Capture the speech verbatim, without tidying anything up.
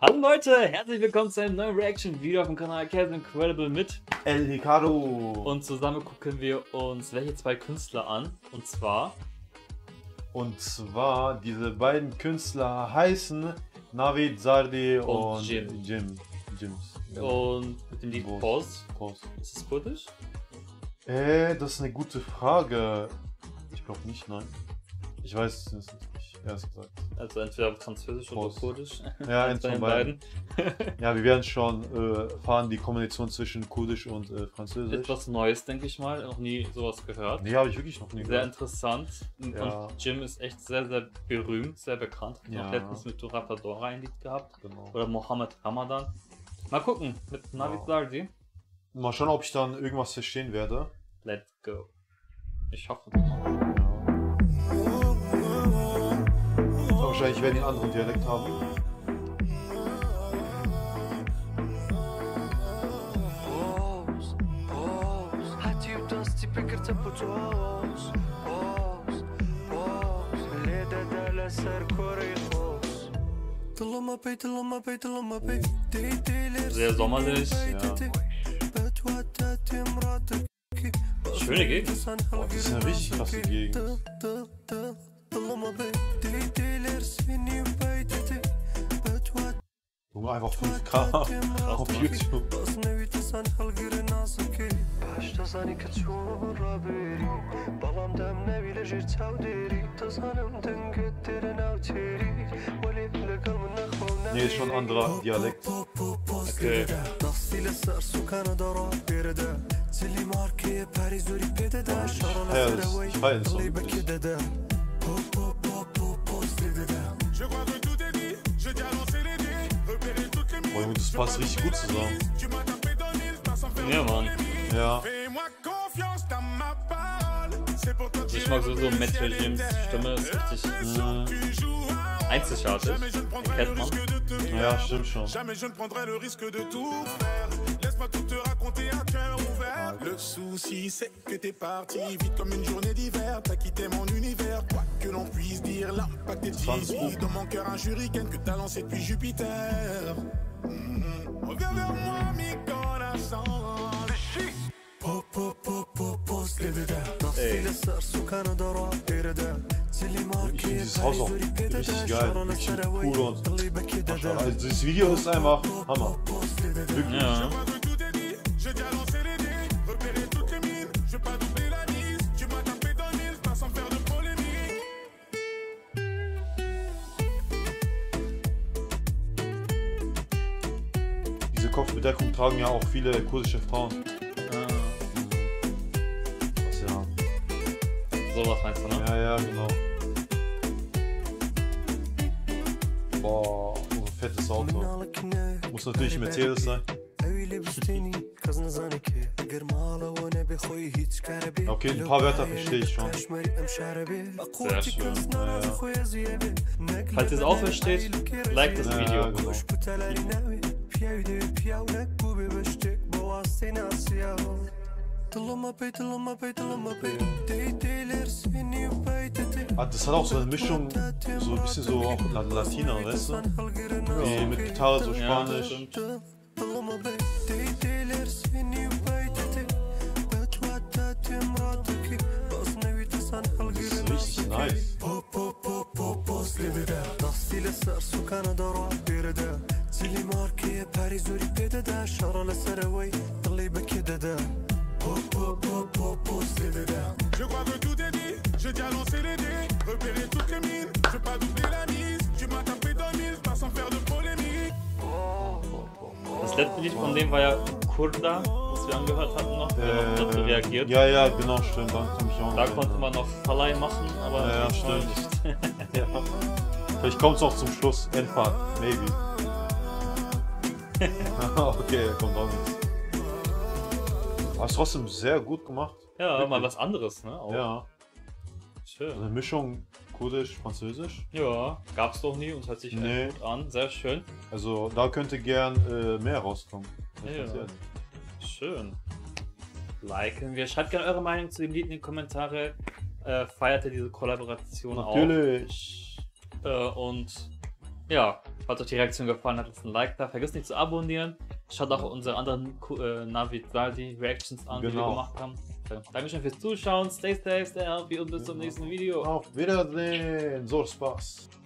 Hallo Leute, herzlich willkommen zu einem neuen Reaction-Video auf dem Kanal Kevin Incredible mit El Hikaru. Und zusammen gucken wir uns welche zwei Künstler an. Und zwar... Und zwar, diese beiden Künstler heißen Navid Zardi und, und Jim. Jim. Jims. Ja. Und mit dem Lied Pause. Pause. Ist es kurdisch? Äh, das ist eine gute Frage. Ich glaube nicht, nein. Ich weiß es nicht, ehrlich gesagt. Also entweder französisch Pause. oder kurdisch. Ja, eins von von beiden. Ja, wir werden schon äh, fahren die Kombination zwischen kurdisch und äh, französisch. Etwas Neues, denke ich mal. Noch nie sowas gehört. Nee, habe ich wirklich noch nie Sehr gehört. interessant. Und Ja. Jim ist echt sehr, sehr berühmt, sehr bekannt. Hat Ja. noch letztens mit Durata Dora ein Lied gehabt. Genau. Oder Mohammed Ramadan. Mal gucken, mit Navid Ja. Zardi. Mal schauen, ob ich dann irgendwas verstehen werde. Let's go. Ich hoffe. Wahrscheinlich werden die einen anderen Dialekt haben. Sehr sommerlich. Ja. Schöne Gegend. Boah, das ist eine richtig krasse Gegend. Junge, einfach fünf K auf YouTube. Nee, ist schon ein anderer Dialekt. Okay. Ja, das, ich feiere das so wirklich. Boah, Junge, das passt richtig gut zusammen. Ja, Mann. Ja. Ich mag sowieso Metal Jims Stimme, ist richtig Mhm. einzigartig. Erkennt man. Ja, stimmt schon. Le souci c'est que t'es parti vite comme une journée d'hiver, t'as quitté mon univers, quoi que l'on puisse dire, l'impact est ici dans mon cœur un shuriken que t'as lancé depuis Jupiter. Mm-hmm. Reviens vers moi mi corazón. Ey. Ich finde dieses Haus auch richtig geil, richtig cool und Maschallah. Also das Video ist einfach Hammer. Wirklich. Ja. Diese Kopfbedeckung tragen ja auch viele kurdische Frauen. Was ja. Sowas meinst du, ne? Ja, ja, genau. Boah, so ein fettes Auto. Muss natürlich Mercedes sein. Okay, ein paar Wörter verstehe ich schon. Sehr schön. Ja, ja. Falls ihr es auch versteht, like das Ja, Video. genau. Ah, das hat auch so eine Mischung, so ein bisschen so auch Latina, weißt du? Wie mit Gitarre, so Ja, Spanisch. stimmt. Das ist richtig nice. Je crois que tout est dit, j'ai déjà lancé les dés, repéré toutes les mines, je vais pas doubler la mise, tu m'as tapé dans le mille, pas sans faire de polémique. Das letzte Lied von dem war ja Kurda, was wir angehört hatten noch. Wir haben noch dazu Äh, reagiert. ja, ja, genau, stimmt. Da, kann ich auch Da noch konnte erinnern. man noch Verleih machen, aber Ja, ja, diesmal stimmt. nicht. Ja. Vielleicht kommt es auch zum Schluss. Endpart, maybe. Okay, er kommt auch nichts. Aber ist trotzdem sehr gut gemacht. Ja, Wirklich. mal was anderes, ne? Auch. Ja. Schön. Eine Mischung kurdisch, französisch. Ja, gab's doch nie und hört sich Nee. echt gut an. Sehr schön. Also da könnte gern äh, mehr rauskommen. Ja. Schön. Liken wir. Schreibt gerne eure Meinung zu dem Lied in die Kommentare. Äh, feiert ihr diese Kollaboration Natürlich. auch? Äh, und ja, Falls euch die Reaktion gefallen hat, lasst ein Like da. Vergesst nicht zu abonnieren. Schaut auch unsere anderen äh, Navi Reactions an, genau. die wir gemacht haben. Dankeschön fürs Zuschauen. Stay safe, stay healthy und bis zum nächsten Video. Auf Wiedersehen. So Spaß.